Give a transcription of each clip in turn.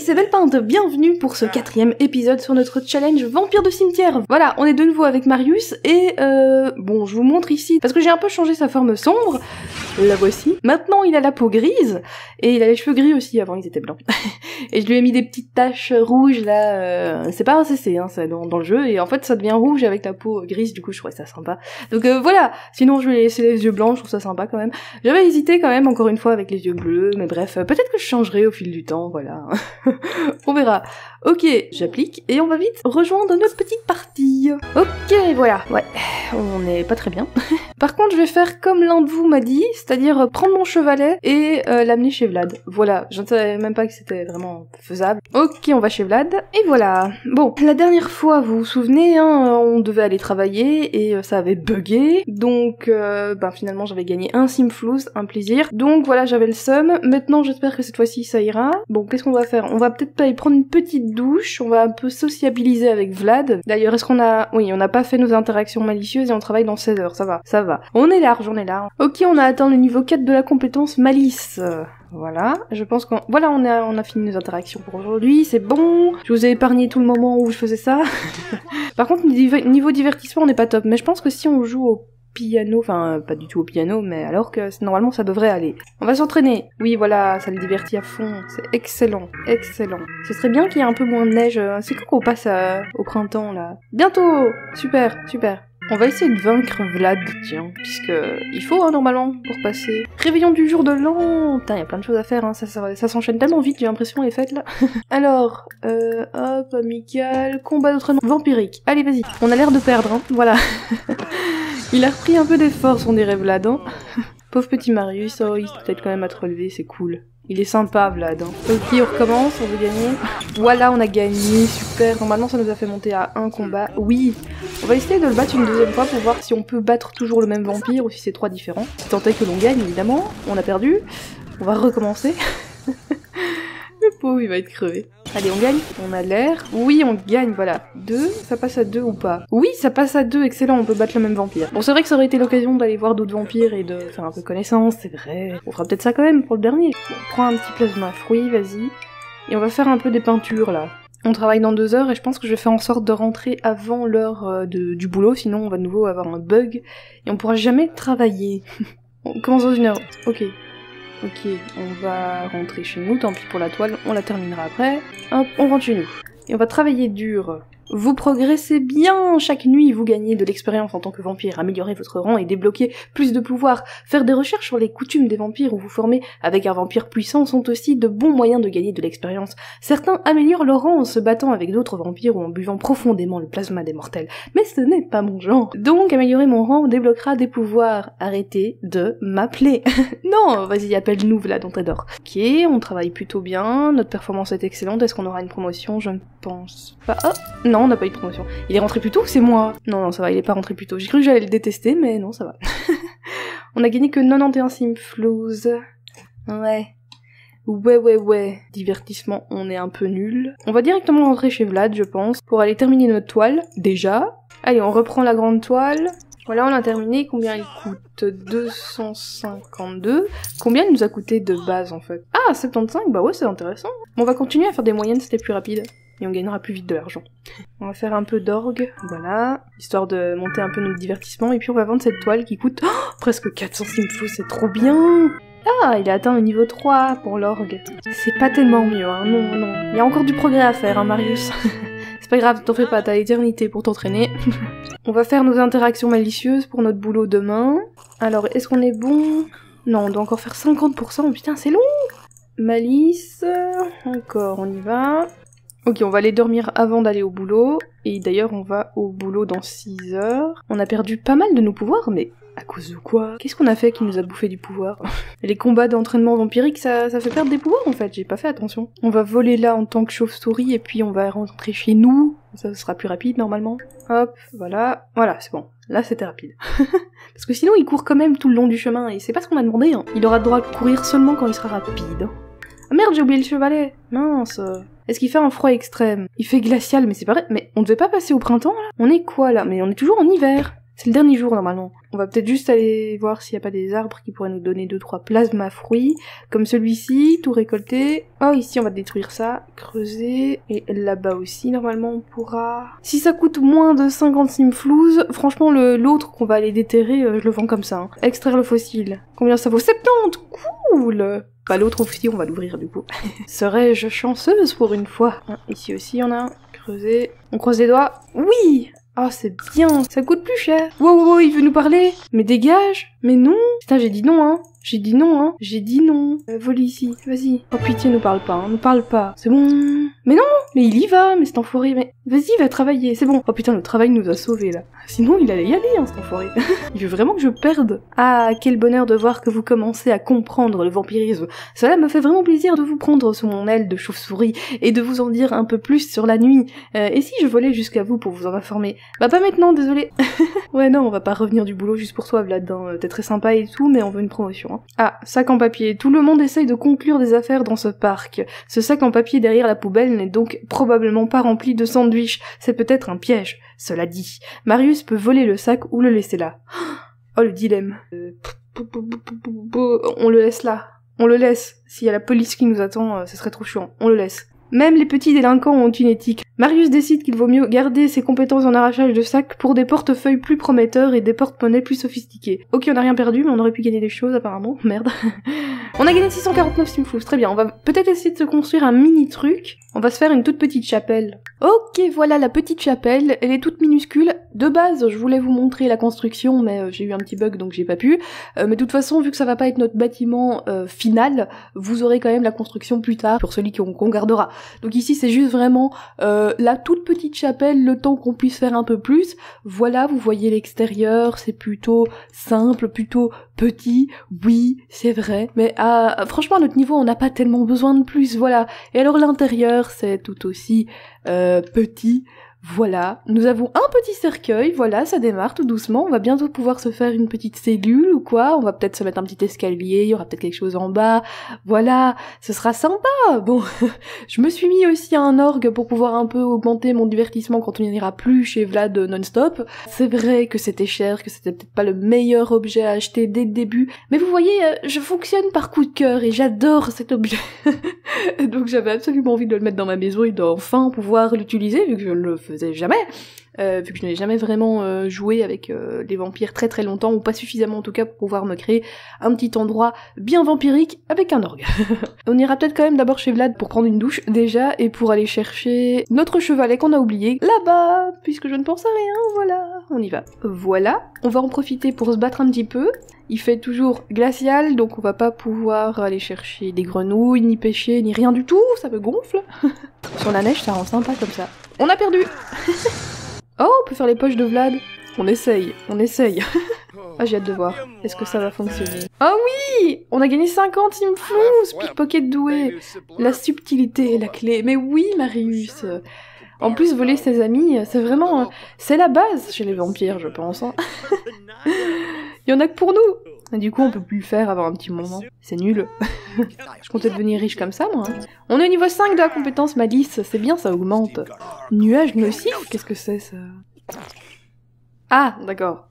c'est Bellepinte, bienvenue pour ce 4e épisode sur notre challenge Vampire de cimetière. Voilà, on est de nouveau avec Marius et bon, je vous montre ici, parce que j'ai un peu changé sa forme sombre, la voici. Maintenant il a la peau grise, et il a les cheveux gris aussi, avant ils étaient blancs. Et je lui ai mis des petites taches rouges là, c'est pas un CC, hein, c'est dans le jeu, et en fait ça devient rouge avec la peau grise, du coup je trouvais ça sympa. Donc voilà, sinon je lui ai laissé les yeux blancs, je trouve ça sympa quand même. J'avais hésité quand même, encore une fois, avec les yeux bleus, mais bref, peut-être que je changerai au fil du temps, voilà. On verra. Ok, j'applique, et on va vite rejoindre notre petite partie. Ok, voilà, ouais, on n'est pas très bien. Par contre, je vais faire comme l'un de vous m'a dit, c'est-à-dire prendre mon chevalet et l'amener chez Vlad. Voilà, je ne savais même pas que c'était vraiment faisable. Ok, on va chez Vlad, et voilà. Bon, la dernière fois, vous vous souvenez, hein, on devait aller travailler, et ça avait bugué, donc finalement j'avais gagné un Simflouz, un plaisir. Donc voilà, j'avais le seum. Maintenant, j'espère que cette fois-ci ça ira. Bon, qu'est-ce qu'on va faire? On va peut-être aller prendre une petite douche, on va un peu sociabiliser avec Vlad. D'ailleurs, est-ce qu'on a... Oui, on n'a pas fait nos interactions malicieuses et on travaille dans 16 heures, ça va, ça va. On est large, on est là. Ok, on a atteint le niveau 4 de la compétence malice. Voilà, je pense qu'on... Voilà, on a fini nos interactions pour aujourd'hui, c'est bon. Je vous ai épargné tout le moment où je faisais ça. Par contre, niveau divertissement, on n'est pas top, mais je pense que si on joue au piano, enfin pas du tout au piano, mais alors que normalement ça devrait aller. On va s'entraîner. Oui voilà, ça le divertit à fond, c'est excellent, excellent. Ce serait bien qu'il y ait un peu moins de neige, c'est quand qu'on passe au printemps là. Bientôt. Super, super. On va essayer de vaincre Vlad, tiens, puisque il faut hein, normalement pour passer. Réveillon du jour de l'an. Putain, y a plein de choses à faire, hein. Ça s'enchaîne tellement vite, j'ai l'impression les fêtes là. Alors, hop, amical, combat d'entraînement vampirique. Allez, vas-y. On a l'air de perdre, hein. Voilà. Il a repris un peu d'effort, son dirait Vlad, hein. Pauvre petit Marius, oh, il s'aide quand même à te relever, c'est cool. Il est sympa, Vlad, hein. Ok, on recommence, on veut gagner. Voilà, on a gagné, super. Normalement, ça nous a fait monter à un combat. Oui, on va essayer de le battre une deuxième fois pour voir si on peut battre toujours le même vampire ou si c'est 3 différents. Tant est que l'on gagne, évidemment. On a perdu. On va recommencer. Le pauvre, il va être crevé. Allez, on gagne. On a l'air. Oui, on gagne, voilà. 2, ça passe à 2 ou pas? Oui, ça passe à 2, excellent, on peut battre le même vampire. Bon, c'est vrai que ça aurait été l'occasion d'aller voir d'autres vampires et de faire un peu connaissance, c'est vrai. On fera peut-être ça quand même pour le dernier. Bon, on prend un petit plasma fruit, vas-y. Et on va faire un peu des peintures, là. On travaille dans 2 heures et je pense que je vais faire en sorte de rentrer avant l'heure du boulot, sinon on va de nouveau avoir un bug et on pourra jamais travailler. On commence dans 1 heure, ok. Ok, on va rentrer chez nous, tant pis pour la toile, on la terminera après. Hop, on rentre chez nous. Et on va travailler dur. Vous progressez bien chaque nuit, vous gagnez de l'expérience en tant que vampire, améliorez votre rang et débloquez plus de pouvoir. Faire des recherches sur les coutumes des vampires ou vous former avec un vampire puissant sont aussi de bons moyens de gagner de l'expérience. Certains améliorent leur rang en se battant avec d'autres vampires ou en buvant profondément le plasma des mortels. Mais ce n'est pas mon genre. Donc améliorer mon rang débloquera des pouvoirs. Arrêtez de m'appeler. Non, vas-y, appelle-nous Vlad, on t'adore. Ok, on travaille plutôt bien, notre performance est excellente, est-ce qu'on aura une promotion? Je ne pense pas. Oh, non, on n'a pas eu de promotion. Il est rentré plus tôt ou c'est moi? Non, non, ça va, il est pas rentré plus tôt. J'ai cru que j'allais le détester, mais non, ça va. On a gagné que 91 Simflouz. Ouais. Ouais. Divertissement, on est un peu nul. On va directement rentrer chez Vlad, je pense, pour aller terminer notre toile, déjà. Allez, on reprend la grande toile. Voilà, on a terminé. Combien il coûte? 252. Combien il nous a coûté de base, en fait? Ah, 75, bah ouais, c'est intéressant. On va continuer à faire des moyennes, c'était plus rapide. Et on gagnera plus vite de l'argent. On va faire un peu d'orgue, voilà, histoire de monter un peu notre divertissement, et puis on va vendre cette toile qui coûte presque 400 Simflouz, c'est trop bien. Ah, il a atteint le niveau 3 pour l'orgue. C'est pas tellement mieux, hein, non. Il y a encore du progrès à faire, hein, Marius. C'est pas grave, t'en fais pas, t'as l'éternité pour t'entraîner. On va faire nos interactions malicieuses pour notre boulot demain. Alors, est-ce qu'on est bon? Non, on doit encore faire 50%, putain, c'est long. Malice, encore, on y va. Ok, on va aller dormir avant d'aller au boulot, et d'ailleurs on va au boulot dans 6 heures. On a perdu pas mal de nos pouvoirs, mais à cause de quoi? Qu'est-ce qu'on a fait qui nous a bouffé du pouvoir? Les combats d'entraînement vampirique, ça fait perdre des pouvoirs en fait, j'ai pas fait attention. On va voler là en tant que chauve-souris, et puis on va rentrer chez nous, ça sera plus rapide normalement. Hop, voilà, c'est bon. Là c'était rapide. Parce que sinon il court quand même tout le long du chemin, et c'est pas ce qu'on a demandé, hein. Il aura le droit de courir seulement quand il sera rapide. Ah merde, j'ai oublié le chevalet. Mince. Est-ce qu'il fait un froid extrême? Il fait glacial, mais c'est pas vrai. Mais on devait pas passer au printemps, là? On est quoi, là? Mais on est toujours en hiver. C'est le dernier jour normalement. On va peut-être juste aller voir s'il n'y a pas des arbres qui pourraient nous donner 2-3 plasma fruits, comme celui-ci, tout récolter. Oh, ici on va détruire ça, creuser, et là-bas aussi normalement on pourra... Si ça coûte moins de 50 simflouz, franchement l'autre qu'on va aller déterrer, je le vends comme ça. Hein. Extraire le fossile. Combien ça vaut? 70. Cool. Bah l'autre aussi on va l'ouvrir du coup. Serais-je chanceuse pour une fois? Ici aussi il y en a un. Creuser. On croise les doigts. Oui. Oh, c'est bien, ça coûte plus cher. Wow, il veut nous parler. Mais dégage. Mais non. Putain, j'ai dit non, hein. J'ai dit non. Vole ici, vas-y. Oh pitié, nous parle pas, nous parle pas. C'est bon. Mais non, mais il y va, mais cet enfoiré, mais... Vas-y, va travailler, c'est bon. Oh putain, le travail nous a sauvés, là. Sinon, il allait y aller, hein, cet enfoiré. Il veut vraiment que je perde. Ah, quel bonheur de voir que vous commencez à comprendre le vampirisme. Cela me fait vraiment plaisir de vous prendre sous mon aile de chauve-souris et de vous en dire un peu plus sur la nuit. Et si je volais jusqu'à vous pour vous en informer? Bah pas maintenant, désolé. Ouais, non, on va pas revenir du boulot juste pour toi, Vlad. Hein. T'es très sympa et tout, mais on veut une promotion. Hein. Ah, sac en papier. Tout le monde essaye de conclure des affaires dans ce parc. Ce sac en papier derrière la poubelle n'est donc probablement pas rempli de sandwich. C'est peut-être un piège. Cela dit, Marius peut voler le sac ou le laisser là. Oh, le dilemme. On le laisse là. On le laisse. S'il y a la police qui nous attend, ce serait trop chiant. On le laisse. Même les petits délinquants ont une éthique. Marius décide qu'il vaut mieux garder ses compétences en arrachage de sacs pour des portefeuilles plus prometteurs et des porte-monnaies plus sophistiqués. Ok, on n'a rien perdu, mais on aurait pu gagner des choses apparemment. Merde. On a gagné 649 simflouz, très bien. On va peut-être essayer de se construire un mini truc. On va se faire une toute petite chapelle. Ok, voilà la petite chapelle. Elle est toute minuscule. De base, je voulais vous montrer la construction, mais j'ai eu un petit bug donc j'ai pas pu. Mais de toute façon, vu que ça va pas être notre bâtiment final, vous aurez quand même la construction plus tard pour celui qu'on gardera. Donc ici, c'est juste vraiment la toute petite chapelle, le temps qu'on puisse faire un peu plus. Voilà, vous voyez l'extérieur, c'est plutôt simple, plutôt petit. Oui, c'est vrai. Mais franchement, à notre niveau, on n'a pas tellement besoin de plus, voilà. Et alors l'intérieur, c'est tout aussi petit. Voilà, nous avons un petit cercueil, voilà, ça démarre tout doucement, on va bientôt pouvoir se faire une petite cellule ou quoi, on va peut-être se mettre un petit escalier, il y aura peut-être quelque chose en bas, voilà, ce sera sympa. Bon, je me suis mis aussi un orgue pour pouvoir un peu augmenter mon divertissement quand on n'ira plus chez Vlad non-stop. C'est vrai que c'était cher, que c'était peut-être pas le meilleur objet à acheter dès le début, mais vous voyez, je fonctionne par coup de cœur et j'adore cet objet. Donc j'avais absolument envie de le mettre dans ma maison et d'enfin pouvoir l'utiliser, vu que je le faisais jamais, vu que je n'ai jamais vraiment joué avec les vampires très très longtemps, ou pas suffisamment en tout cas pour pouvoir me créer un petit endroit bien vampirique avec un orgue. On ira peut-être quand même d'abord chez Vlad pour prendre une douche déjà, et pour aller chercher notre chevalet qu'on a oublié là-bas, puisque je ne pense à rien, voilà, on y va. Voilà, on va en profiter pour se battre un petit peu. Il fait toujours glacial, donc on va pas pouvoir aller chercher des grenouilles, ni pêcher, ni rien du tout, ça me gonfle. Sur la neige, ça rend sympa comme ça. On a perdu. Oh, on peut faire les poches de Vlad. On essaye. Ah, j'ai hâte de voir. Est-ce que ça va fonctionner? Oh oui! On a gagné 50 simflouz, pickpocket doué. La subtilité est la clé. Mais oui, Marius. En plus, voler ses amis, c'est vraiment... c'est la base chez les vampires, je pense. Hein. Il y en a que pour nous. Et du coup, on peut plus le faire avant un petit moment. C'est nul. Je comptais devenir riche comme ça, moi. Hein. On est au niveau 5 de la compétence malice. C'est bien, ça augmente. Nuage nocif? Qu'est-ce que c'est, ça? Ah, d'accord.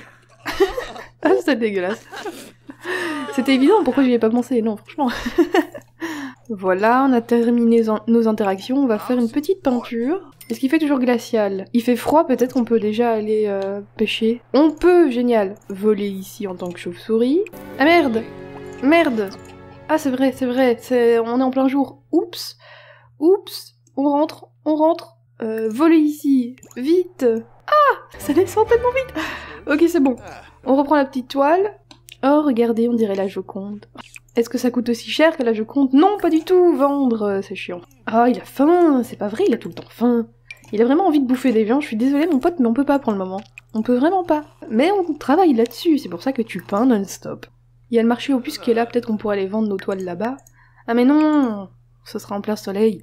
Ah, c'est dégueulasse. C'était évident, pourquoi j'y ai pas pensé? Non, franchement. Voilà, on a terminé nos interactions. On va faire une petite peinture. Est-ce qu'il fait toujours glacial? Il fait froid, peut-être on peut déjà aller pêcher. On peut, génial, voler ici en tant que chauve-souris. Ah merde! Ah c'est vrai, on est en plein jour. Oups, on rentre. Voler ici, vite! Ah! Ça descend tellement vite! Ok, c'est bon. On reprend la petite toile. Oh, regardez, on dirait la Joconde. Est-ce que ça coûte aussi cher que la Joconde? Non, pas du tout! Vendre, c'est chiant. Ah, il a faim! C'est pas vrai, il a tout le temps faim. Il a vraiment envie de bouffer des viandes, je suis désolée mon pote, mais on peut pas pour le moment. On peut vraiment pas. Mais on travaille là-dessus, c'est pour ça que tu peins non-stop. Il y a le marché aux puces qui est là, peut-être on pourrait aller vendre nos toiles là-bas. Ah mais non! Ce sera en plein soleil.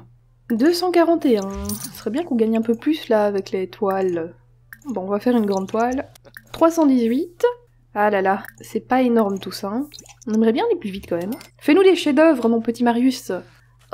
241. Ce serait bien qu'on gagne un peu plus là avec les toiles. Bon, on va faire une grande toile. 318. Ah là là, c'est pas énorme tout ça. Hein. On aimerait bien aller plus vite quand même. Fais-nous des chefs-d'œuvre, mon petit Marius.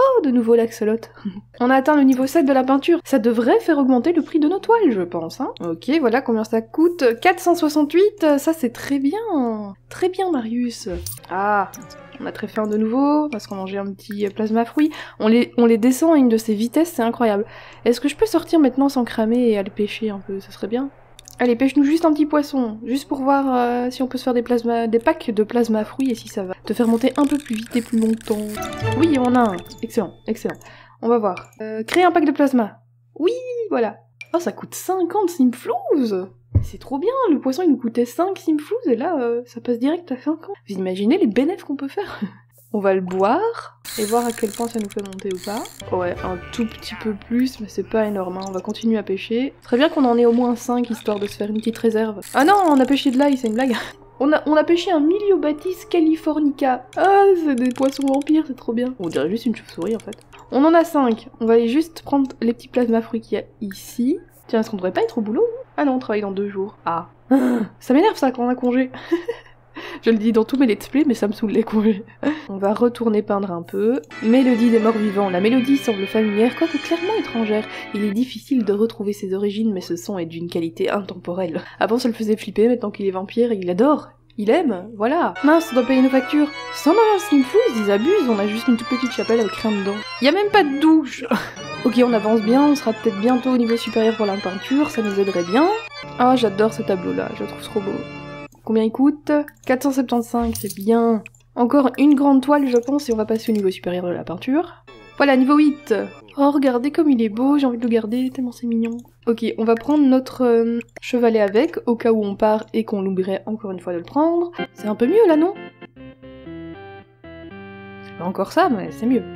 Oh, de nouveau l'axolot. On a atteint le niveau 7 de la peinture. Ça devrait faire augmenter le prix de nos toiles, je pense. Hein. Ok, voilà combien ça coûte. 468, ça c'est très bien. Très bien, Marius. Ah, on a très faim de nouveau, parce qu'on mangeait un petit plasma fruit. On les descend à une de ces vitesses, c'est incroyable. Est-ce que je peux sortir maintenant sans cramer et aller pêcher un peu? Ça serait bien. Allez, pêche-nous juste un petit poisson, juste pour voir si on peut se faire des packs de plasma fruits et si ça va te faire monter un peu plus vite et plus longtemps. Oui, on en a un. Excellent, excellent. On va voir. Créer un pack de plasma. Oui, voilà. Oh, ça coûte 50 simflouz. C'est trop bien, le poisson il nous coûtait 5 simflouz et là, ça passe direct à 50. Vous imaginez les bénéfices qu'on peut faire? On va le boire et voir à quel point ça nous fait monter ou pas. Ouais, un tout petit peu plus, mais c'est pas énorme, hein. On va continuer à pêcher. Très bien qu'on en ait au moins 5, histoire de se faire une petite réserve. Ah non, on a pêché de l'ail, c'est une blague. On a pêché un Miliobatis californica. Ah, c'est des poissons vampires, c'est trop bien. On dirait juste une chauve-souris, en fait. On en a 5. On va aller juste prendre les petits plasma fruits qu'il y a ici. Tiens, est-ce qu'on devrait pas être au boulot? Ah non, on travaille dans 2 jours. Ah. Ça m'énerve ça quand on a congé. Je le dis dans tous mes let's play, mais ça me saoule les congés. On va retourner peindre un peu. Mélodie des morts vivants. La mélodie semble familière, quoique clairement étrangère. Il est difficile de retrouver ses origines, mais ce son est d'une qualité intemporelle. Avant, ça le faisait flipper, maintenant qu'il est vampire, il adore. Il aime, voilà. Mince, on doit payer nos factures. 190 simflouz, ils abusent, on a juste une toute petite chapelle avec rien dedans. Y a même pas de douche. Ok, on avance bien, on sera peut-être bientôt au niveau supérieur pour la peinture, ça nous aiderait bien. Ah, j'adore ce tableau-là, je le trouve trop beau. Combien il coûte? 475, c'est bien. Encore une grande toile, je pense, et on va passer au niveau supérieur de la peinture. Voilà, niveau 8. Oh, regardez comme il est beau, j'ai envie de le garder, tellement c'est mignon. Ok, on va prendre notre chevalet avec, au cas où on part et qu'on l'oublierait encore une fois de le prendre. C'est un peu mieux, là, non? C'est pas encore ça, mais c'est mieux.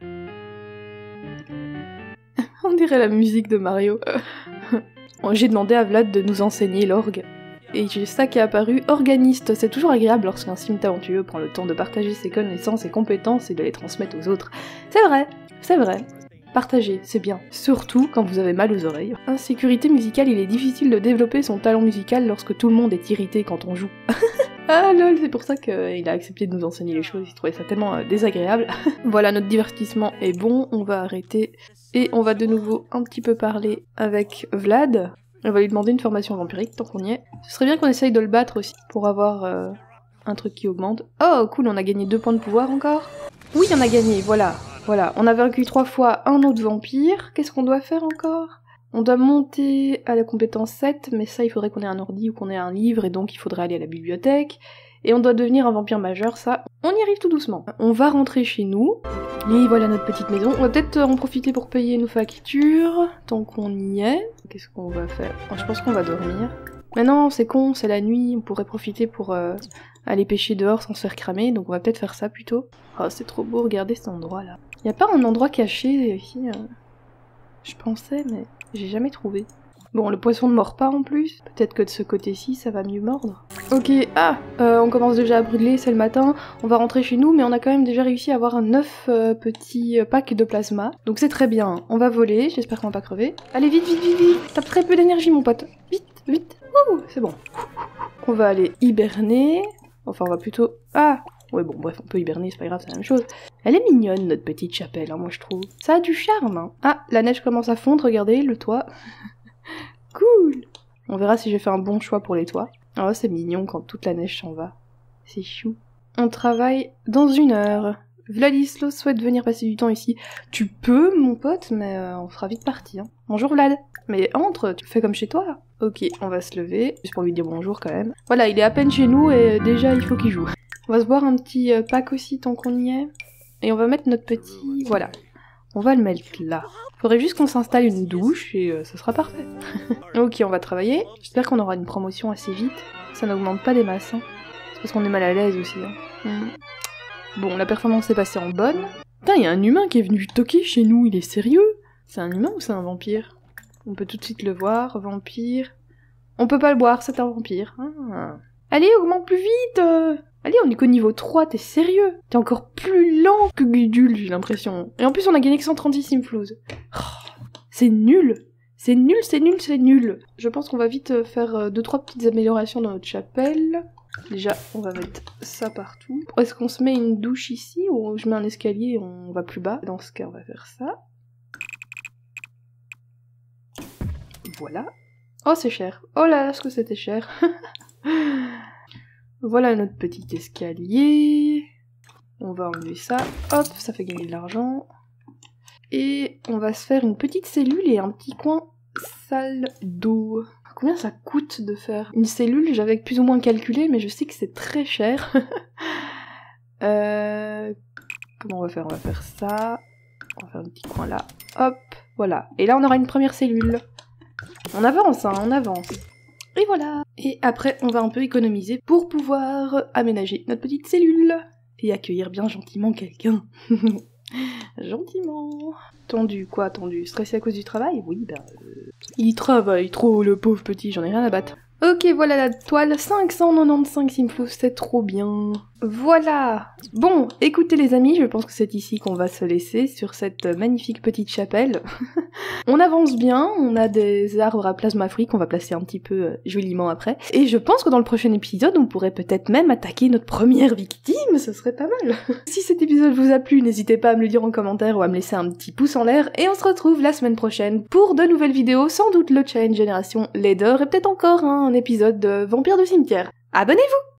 On dirait la musique de Mario. J'ai demandé à Vlad de nous enseigner l'orgue. Et j'ai ça qui est apparu, organiste. C'est toujours agréable lorsqu'un sim talentueux prend le temps de partager ses connaissances et compétences et de les transmettre aux autres. C'est vrai, c'est vrai. Partager, c'est bien. Surtout quand vous avez mal aux oreilles. Insécurité musicale, il est difficile de développer son talent musical lorsque tout le monde est irrité quand on joue. Ah lol, c'est pour ça qu'il a accepté de nous enseigner les choses, il trouvait ça tellement désagréable. Voilà, notre divertissement est bon, on va arrêter. Et on va de nouveau un petit peu parler avec Vlad. On va lui demander une formation vampirique tant qu'on y est. Ce serait bien qu'on essaye de le battre aussi, pour avoir un truc qui augmente. Oh cool, on a gagné 2 points de pouvoir encore. Oui, on a gagné, voilà. Voilà, on a vaincu 3 fois un autre vampire. Qu'est-ce qu'on doit faire encore? On doit monter à la compétence 7, mais ça il faudrait qu'on ait un ordi ou qu'on ait un livre, et donc il faudrait aller à la bibliothèque. Et on doit devenir un vampire majeur, ça, on y arrive tout doucement. On va rentrer chez nous. Et voilà notre petite maison. On va peut-être en profiter pour payer nos factures, tant qu'on y est. Qu'est-ce qu'on va faire? Je pense qu'on va dormir. Mais non, c'est con, c'est la nuit, on pourrait profiter pour aller pêcher dehors sans se faire cramer, donc on va peut-être faire ça plutôt. Oh, c'est trop beau, regardez cet endroit-là. Y a pas un endroit caché ici Je pensais, mais j'ai jamais trouvé. Bon, le poisson ne mord pas en plus. Peut-être que de ce côté-ci, ça va mieux mordre. Ok, on commence déjà à brûler, c'est le matin. On va rentrer chez nous, mais on a quand même déjà réussi à avoir 9 petits packs de plasma. Donc c'est très bien. On va voler, j'espère qu'on va pas crever. Allez, vite, vite, vite, vite. T'as très peu d'énergie, mon pote. Vite, vite. Ouh, c'est bon. On va aller hiberner. Enfin, on va plutôt... Ah! Ouais, bon, bref, on peut hiberner, c'est pas grave, c'est la même chose. Elle est mignonne, notre petite chapelle, hein, moi je trouve. Ça a du charme, hein. Ah, la neige commence à fondre, regardez, le toit. Cool! On verra si j'ai fait un bon choix pour les toits. Oh, c'est mignon quand toute la neige s'en va. C'est chou. On travaille dans 1 heure. Vladislo souhaite venir passer du temps ici. Tu peux, mon pote, mais on sera vite parti. Hein. Bonjour Vlad. Mais entre, tu fais comme chez toi. Ok, on va se lever, juste pour lui dire bonjour quand même. Voilà, il est à peine chez nous et déjà il faut qu'il joue. On va se boire un petit pack aussi tant qu'on y est. Et on va mettre notre petit... Voilà. On va le mettre là. Faudrait juste qu'on s'installe une douche et ça sera parfait. Ok, on va travailler. J'espère qu'on aura une promotion assez vite. Ça n'augmente pas des masses. Hein. C'est parce qu'on est mal à l'aise aussi. Hein. Bon, la performance est passée en bonne. Putain, il y a un humain qui est venu toquer chez nous, il est sérieux? C'est un humain ou c'est un vampire? On peut tout de suite le voir, vampire. On peut pas le boire, c'est un vampire. Ah. Allez, augmente plus vite. Allez, on est qu'au niveau 3, t'es sérieux? T'es encore plus lent que Gudule, j'ai l'impression. Et en plus, on a gagné que 136 simflouz. Oh, c'est nul. C'est nul, c'est nul, c'est nul. Je pense qu'on va vite faire 2-3 petites améliorations dans notre chapelle. Déjà, on va mettre ça partout. Est-ce qu'on se met une douche ici ou je mets un escalier et on va plus bas? Dans ce cas, on va faire ça. Voilà. Oh, c'est cher. Oh là là, ce que c'était cher. Voilà notre petit escalier. On va enlever ça. Hop, ça fait gagner de l'argent. Et on va se faire une petite cellule et un petit coin salle d'eau. Combien ça coûte de faire une cellule? J'avais plus ou moins calculé, mais je sais que c'est très cher. Comment on va faire? On va faire ça. On va faire un petit coin là. Hop, voilà. Et là, on aura une première cellule. On avance, hein, on avance. Et voilà. Et après, on va un peu économiser pour pouvoir aménager notre petite cellule. Et accueillir bien gentiment quelqu'un. Gentiment. Tendu, quoi tendu? Stressé à cause du travail? Oui, bah... Il travaille trop, le pauvre petit, j'en ai rien à battre. Ok, voilà la toile, 595 simflous, c'est trop bien. Voilà. Bon, écoutez les amis, je pense que c'est ici qu'on va se laisser, sur cette magnifique petite chapelle. On avance bien, on a des arbres à plasma free qu'on va placer un petit peu joliment après. Et je pense que dans le prochain épisode, on pourrait peut-être même attaquer notre première victime, ce serait pas mal. Si cet épisode vous a plu, n'hésitez pas à me le dire en commentaire ou à me laisser un petit pouce en l'air. Et on se retrouve la semaine prochaine pour de nouvelles vidéos, sans doute le challenge génération Laideur et peut-être encore un épisode de Vampire de cimetière. Abonnez-vous!